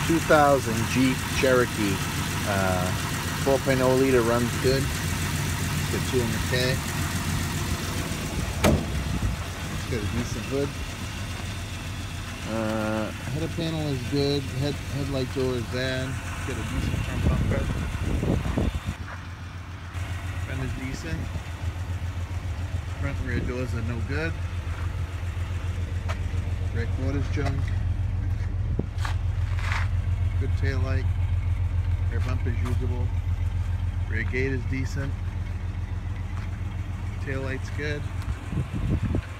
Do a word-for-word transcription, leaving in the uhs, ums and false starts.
two thousand Jeep Cherokee. Uh, four point oh liter runs good. Got two hundred K. It's got a decent hood. Uh, header panel is good. Head headlight door is bad. It's got a decent front bumper. Front is decent. Front and rear doors are no good. Right quarters junk. Good tail light. Rear bumper is usable. Rear gate is decent. Tail light's good.